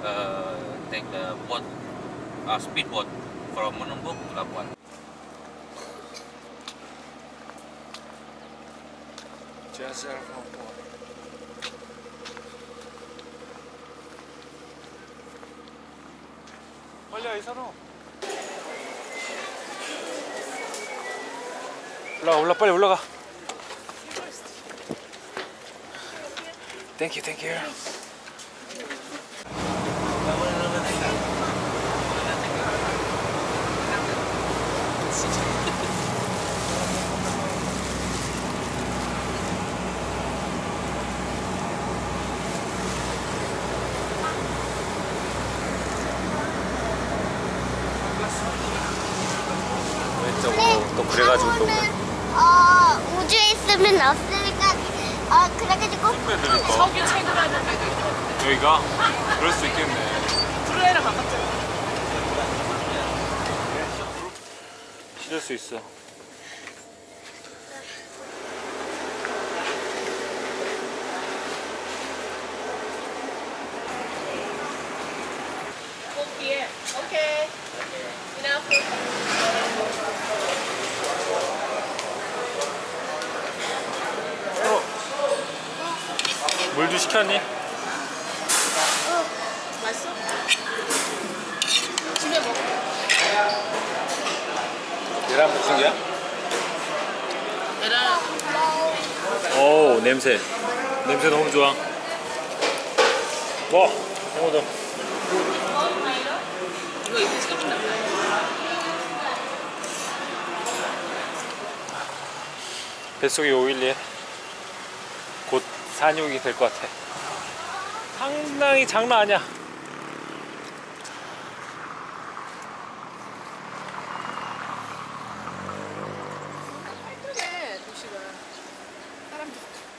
take the boat, speedboat from Menumbuk to Labuan. Jazzer Labuan. 빨리 와, 이 사람. 올라 빨리 올라가. Thank you. 또 그래가지고 또 우주에 있으면 없으니까 그래가지고 석유 채굴하는 데도 있던데. 여기가? 그럴 수 있겠네. 브루에랑 가깝잖아. 실을 수 있어. 오케이. 오케이. 물도 시켰니? 맛있어? 집에 먹어. 계란 무슨이야? 계란. 오, 냄새 너무 좋아. 와, 너무 좋아. 이거 입고 싶다. 뱃속이 오일리에 곧 산육이 될 것 같아. 상당히 장난 아니야. 활동해 도시가. 사람들.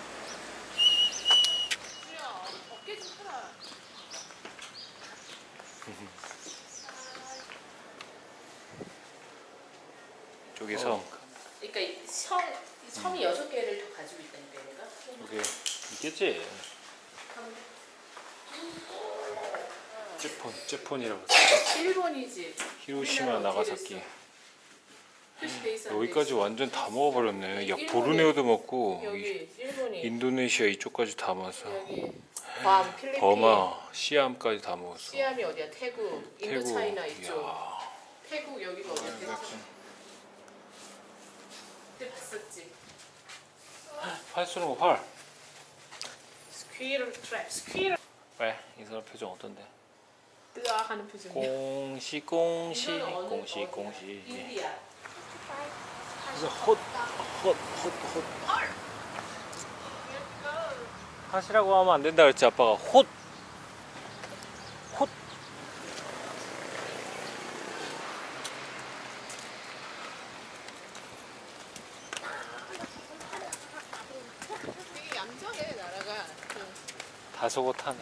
어깨 좀 펴라. 저기서 그러니까 이 섬이 6개를 더 가지고 있다니까 얘가. 저기 있겠지. 쯔폰이라고 했어. 일본이지. 히로시마, 우리나라 나가사키. 표시돼 있었는데 여기까지 완전 다 먹어버렸네. 야, 보르네오도 먹고 여기 일본이 인도네시아 이쪽까지 다 먹었어. 여기 괌, 필리핀, 버마, 시암까지 다 먹었어. 시암이 어디야? 태국, 인도차이나 이쪽. 이야. 태국 여기가 어디야? 그때 봤었지. 활 쏘는 거 활. 스퀴럴 트랩, 스퀴럴. 왜? 이 사람 표정 어떤데? 뜨아 하는 표정이야. 공시. 인디아. 그래서 헛. 하시라고 하면 안 된다 그랬지 아빠가. 헛. 되게 얌전해 나라가. 다소곳하네.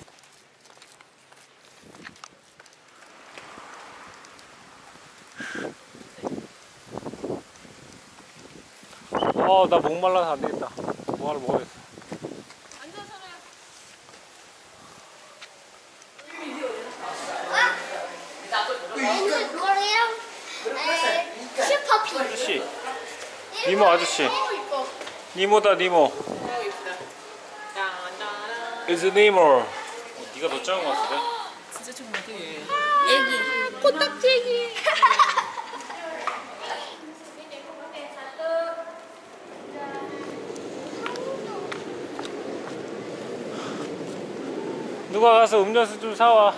나 목말라서 안 되겠다. 뭐 하나 먹어야겠어. 앉아서는. 이거랑 슈퍼피 아저씨, 니모 아저씨. 이뻐. 니모다 니모. 이쁘다. 짠짠. It's 니모. 네가 더 작은 것 같은데? 진짜 조그맣다 얘. 애기 코딱지기 누가 가서 음료수 좀 사와.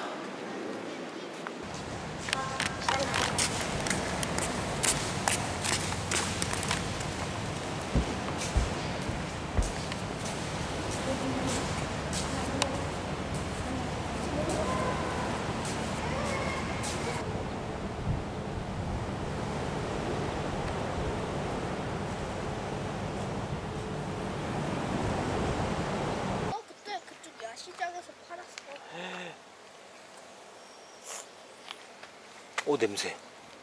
그때 그쪽 야시장에서 팔았어. 오, 냄새.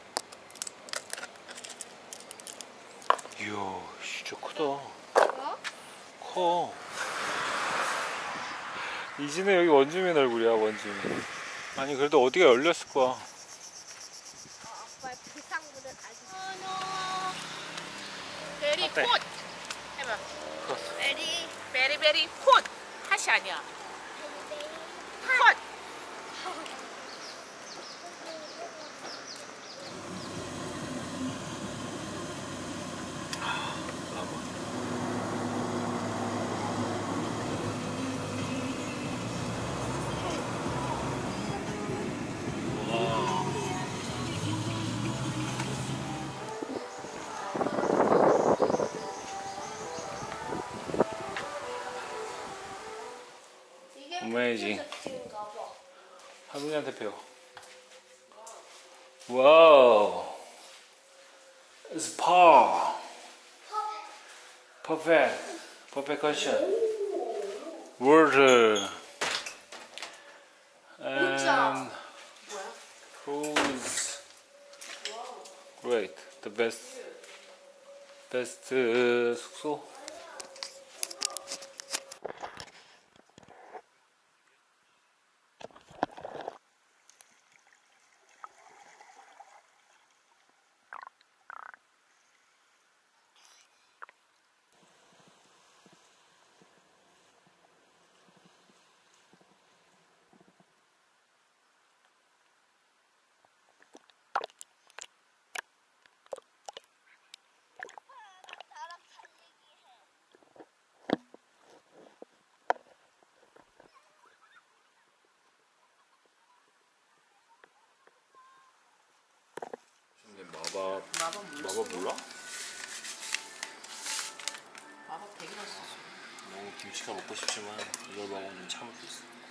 이야, 진짜 크다. 어? 커. 이지는 여기 원주민 얼굴이야, 원주민. 아니 그래도 어디가 열렸을 거야. 아빠 비상구를 가지고. 베리 어때? 콧 해봐. 베리. 베리베리 콧. 핫이 아니야. 콧. 어메이징. 할머니한테 배워. 와우. It's par. Perfect. Perfect question. Word. And who's great? The best. Best 숙소. 마법 몰라? 마법 되게 맛있어. 너무 김치가 먹고 싶지만 이걸 먹으면 참을 수 있어.